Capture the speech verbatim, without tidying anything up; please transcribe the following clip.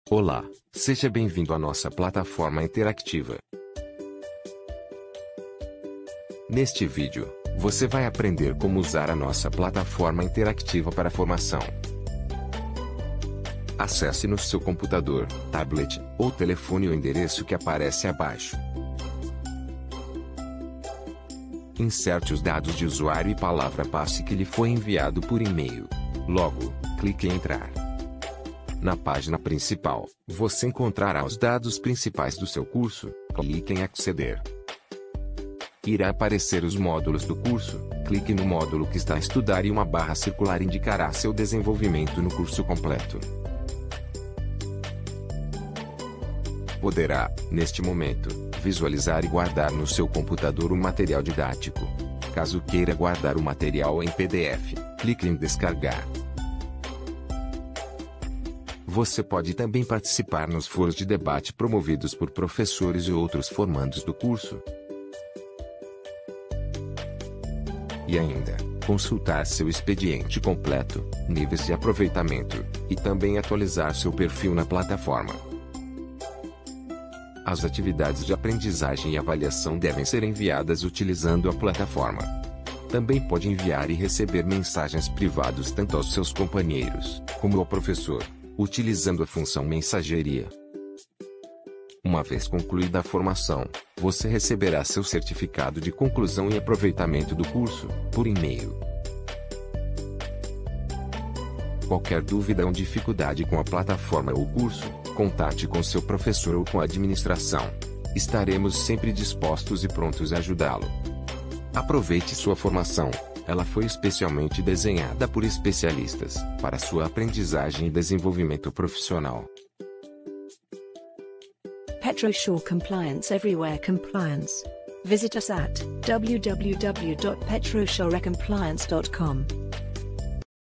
Olá, seja bem-vindo à nossa plataforma interativa. Neste vídeo, você vai aprender como usar a nossa plataforma interativa para a formação. Acesse no seu computador, tablet ou telefone o endereço que aparece abaixo. Inserte os dados de usuário e palavra-passe que lhe foi enviado por e-mail. Logo, clique em Entrar. Na página principal, você encontrará os dados principais do seu curso. Clique em Acceder. Irá aparecer os módulos do curso. Clique no módulo que está a estudar e uma barra circular indicará seu desenvolvimento no curso completo. Poderá, neste momento, visualizar e guardar no seu computador o material didático. Caso queira guardar o material em P D F, clique em Descarregar. Você pode também participar nos foros de debate promovidos por professores e outros formandos do curso. E ainda, consultar seu expediente completo, níveis de aproveitamento, e também atualizar seu perfil na plataforma. As atividades de aprendizagem e avaliação devem ser enviadas utilizando a plataforma. Também pode enviar e receber mensagens privadas tanto aos seus companheiros, como ao professor, utilizando a função mensageria. Uma vez concluída a formação, você receberá seu certificado de conclusão e aproveitamento do curso, por e-mail. Qualquer dúvida ou dificuldade com a plataforma ou curso, contate com seu professor ou com a administração. Estaremos sempre dispostos e prontos a ajudá-lo. Aproveite sua formação. Ela foi especialmente desenhada por especialistas, para sua aprendizagem e desenvolvimento profissional. PetroSure Compliance Everywhere Compliance. Visit us at w w w dot petrosure compliance dot com.